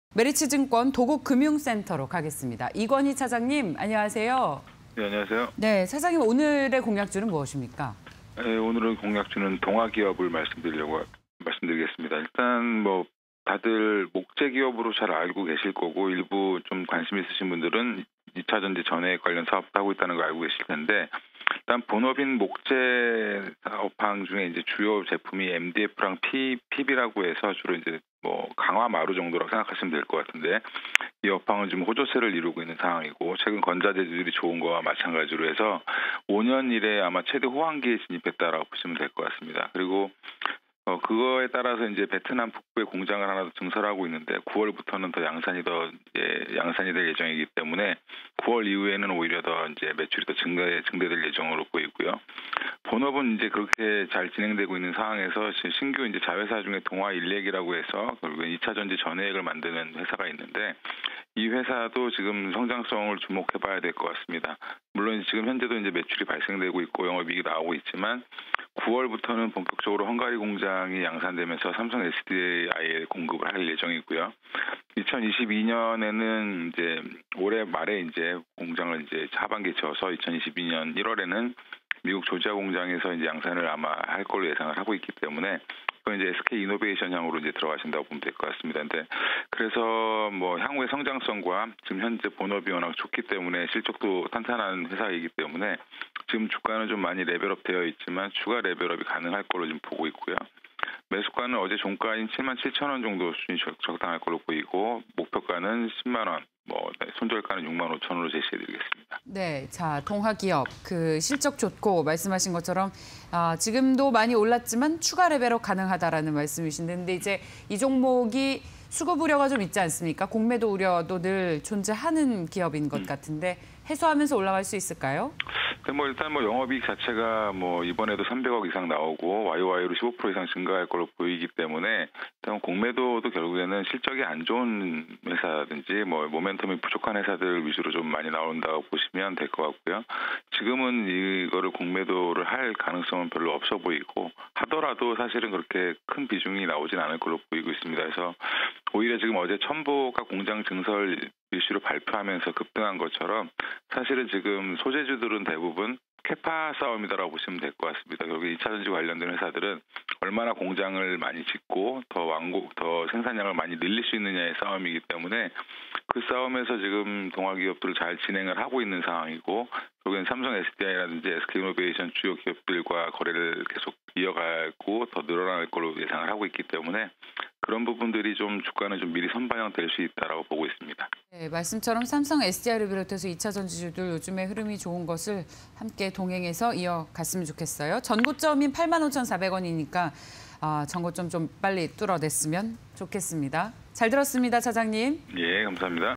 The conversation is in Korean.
메리츠증권 도곡금융센터로 가겠습니다. 이건희 차장님, 안녕하세요. 네, 안녕하세요. 네, 차장님 오늘의 공약주는 무엇입니까? 네, 오늘은 공약주는 동아기업을 말씀드리겠습니다. 일단 다들 목재 기업으로 잘 알고 계실 거고 일부 좀 관심 있으신 분들은 2차 전지 전해액 관련 사업도 하고 있다는 걸 알고 계실 텐데 일단 본업인 목재 사업항 중에 이제 주요 제품이 MDF랑 PB라고 해서 주로 이제 강화 마루 정도라고 생각하시면 될 것 같은데 이 업황은 지금 호조세를 이루고 있는 상황이고 최근 건자재들이 좋은 거와 마찬가지로 해서 5년 이래 아마 최대 호황기에 진입했다라고 보시면 될 것 같습니다. 그리고 그거에 따라서 이제 베트남 북부에 공장을 하나 더 증설하고 있는데 9월부터는 더 양산이 될 예정이기 때문에 9월 이후에는 오히려 더 이제 매출이 더 증대될 예정으로 보이고요. 본업은 이제 그렇게 잘 진행되고 있는 상황에서 신규 이제 자회사 중에 동아일렉이라고 해서 결국 2차 전지 전해액을 만드는 회사가 있는데 이 회사도 지금 성장성을 주목해봐야 될 것 같습니다. 물론 지금 현재도 이제 매출이 발생되고 있고 영업이익이 나오고 있지만 9월부터는 본격적으로 헝가리 공장이 양산되면서 삼성 SDI에 공급을 할 예정이고요. 2022년에는 이제 올해 말에 이제 공장을 이제 하반기에 채워서 2022년 1월에는 미국 조지아 공장에서 이제 양산을 아마 할 걸로 예상을 하고 있기 때문에 그건 이제 SK 이노베이션 향으로 이제 들어가신다고 보면 될 것 같습니다. 근데 그래서 향후의 성장성과 지금 현재 본업이 워낙 좋기 때문에 실적도 탄탄한 회사이기 때문에 지금 주가는 좀 많이 레벨업 되어 있지만 추가 레벨업이 가능할 걸로 지금 보고 있고요. 매수가는 어제 종가인 77,000원 정도 수준이 적당할 걸로 보이고 목표가는 10만 원, 손절가는 6만 5천원으로 제시해드리겠습니다. 네, 자 동아기업 실적 좋고 말씀하신 것처럼 지금도 많이 올랐지만 추가 레벨업 가능하다라는 말씀이신데 근데 이제 이 종목이 수급 우려가 좀 있지 않습니까? 공매도 우려도 늘 존재하는 기업인 것 같은데 해소하면서 올라갈 수 있을까요? 일단 영업이익 자체가 이번에도 300억 이상 나오고 YOY로 15% 이상 증가할 걸로 보이기 때문에 일단 공매도도 결국에는 실적이 안 좋은 회사든지 모멘텀이 부족한 회사들 위주로 좀 많이 나온다고 보시면 될 것 같고요. 지금은 이거를 공매도를 할 가능성은 별로 없어 보이고 하더라도 사실은 그렇게 큰 비중이 나오진 않을 걸로 보이고 있습니다. 그래서 오히려 지금 어제 첨보가 공장 증설 이슈를 발표하면서 급등한 것처럼 사실은 지금 소재주들은 대부분 캐파 싸움이다라고 보시면 될 것 같습니다. 결국 2차 전지 관련된 회사들은 얼마나 공장을 많이 짓고 더 생산량을 많이 늘릴 수 있느냐의 싸움이기 때문에 그 싸움에서 지금 동아기업들을 잘 진행을 하고 있는 상황이고 결국엔 삼성 SDI라든지 SK이노베이션 주요 기업들과 거래를 계속 이어가고 더 늘어날 걸로 예상을 하고 있기 때문에 그런 부분들이 좀 주가는 좀 미리 선반영될 수 있다라고 보고 있습니다. 네, 말씀처럼 삼성 SDI를 비롯해서 2차 전지주들 요즘에 흐름이 좋은 것을 함께 동행해서 이어갔으면 좋겠어요. 전고점인 85,400원이니까 전고점 좀 빨리 뚫어냈으면 좋겠습니다. 잘 들었습니다, 차장님. 예, 감사합니다.